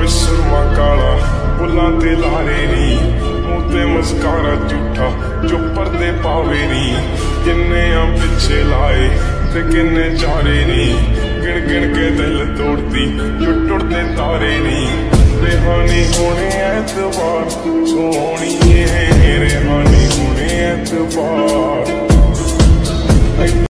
सुरमा काला बुल्लां ते लारे नी मूंह ते मस्कारा झूठा जो पर्दे पावे नी किन्ने आ पिछे लाए ते किन्ने चारे नी गिण गिण के दिल तोड़ती जो टुटदे तारे नी रेहानी होने ऐतबार सोहणीए रेहानी होने ऐतबार।